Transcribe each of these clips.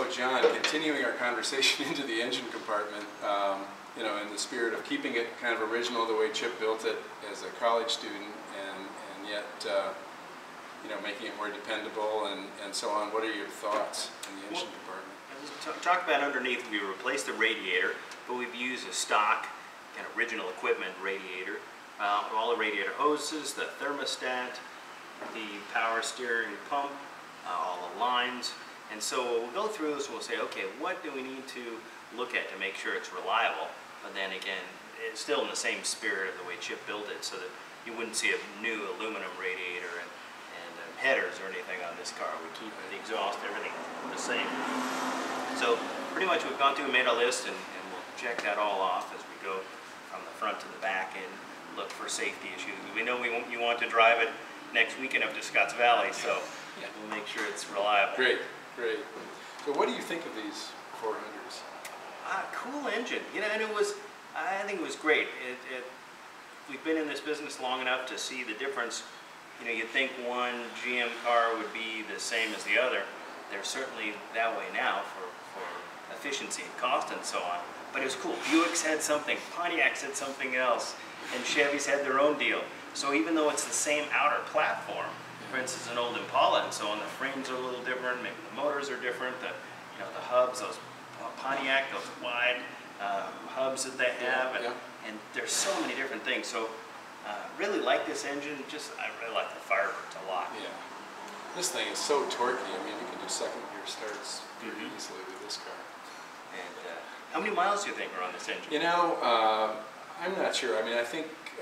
John, continuing our conversation into the engine compartment, you know, in the spirit of keeping it kind of original the way Chip built it as a college student, and yet, you know, making it more dependable and so on. What are your thoughts in the engine compartment? Talk about underneath. We replaced the radiator, but we've used a stock kind of original equipment radiator. All the radiator hoses, the thermostat, the power steering pump, all the lines. And so we'll go through this and we'll say, okay, what do we need to look at to make sure it's reliable? But then again, it's still in the same spirit of the way Chip built it, so that you wouldn't see a new aluminum radiator and headers or anything on this car. We keep the exhaust, everything the same. So pretty much we've gone through and made a list, and we'll check that all off as we go from the front to the back and look for safety issues. We know you want to drive it next weekend up to Scotts Valley, so yeah, we'll make sure it's reliable. Great, great. So what do you think of these 400s? Cool engine, you know, and I think it was great. We've been in this business long enough to see the difference. You know, you'd think one GM car would be the same as the other. They're certainly that way now for efficiency and cost and so on. But it was cool. Buicks had something, Pontiacs had something else, and Chevys had their own deal. So even though it's the same outer platform, for instance, an old Impala and so on, the frames are a little different, maybe the motors are different, the hubs, those Pontiac, those wide hubs that they have, and there's so many different things. So really like this engine. I really like the Firebirds a lot. Yeah, this thing is so torquey. I mean, you can do second gear starts pretty easily with this car. And how many miles do you think are on this engine? You know, I'm not sure. I mean, I think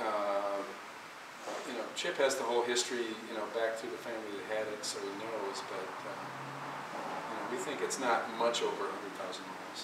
you know, Chip has the whole history, you know, back through the family that had it, so he knows. But you know, we think it's not much over 100,000 miles.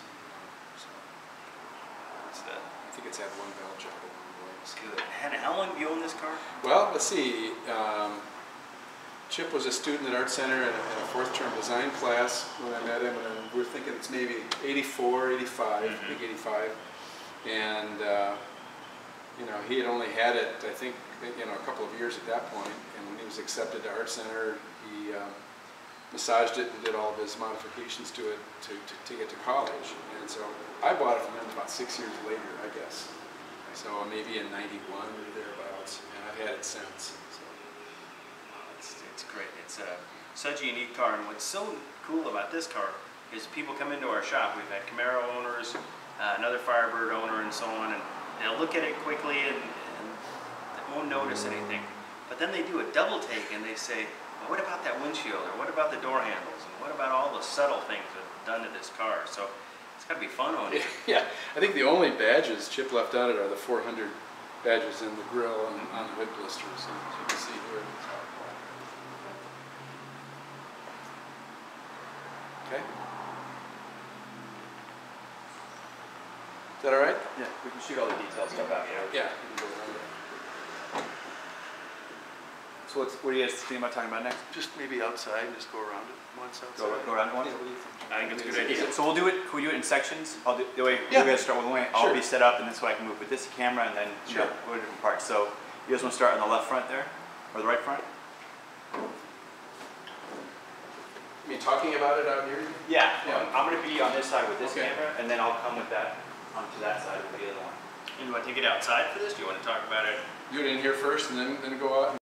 So I think it's had one valve job. Good. And how long have you owned this car? Well, let's see. Chip was a student at Art Center in a fourth term design class when I met him, and we were thinking it's maybe 84, 85, I think 85. And you know, he had only had it, I think, you know, a couple of years at that point. And when he was accepted to Art Center, he massaged it and did all of his modifications to it to get to college. And so I bought it from him about 6 years later, I guess. So maybe in 91 or thereabouts, and I've had it since. So. It's great. It's such a unique car, and what's so cool about this car is people come into our shop. We've had Camaro owners, another Firebird owner, and so on, and they'll look at it quickly and they won't notice anything. But then they do a double take and they say, well, what about that windshield, or what about the door handles, and what about all the subtle things that are done to this car? So it's got to be fun owning it. Yeah, I think the only badges Chip left on it are the 400 badges in the grill and on the hood blisters, as you can see here. Okay. Is that all right? Yeah, we can shoot all the detailed stuff out here. Yeah. So what do you guys think about talking about next? Just maybe outside, just go around it once outside. Go around it once? I think it's a good idea. So we'll do it, can we do it in sections? I'll do the way you guys start with the way I'll be set up, and this way I can move with this camera and then go to different parts. So you guys want to start on the left front there? Or the right front? You mean talking about it out here? Yeah. I'm going to be on this side with this camera, and then I'll come with that onto that side with the other one. You want to take it outside for this? Do you want to talk about it? Do it in here first and then go out?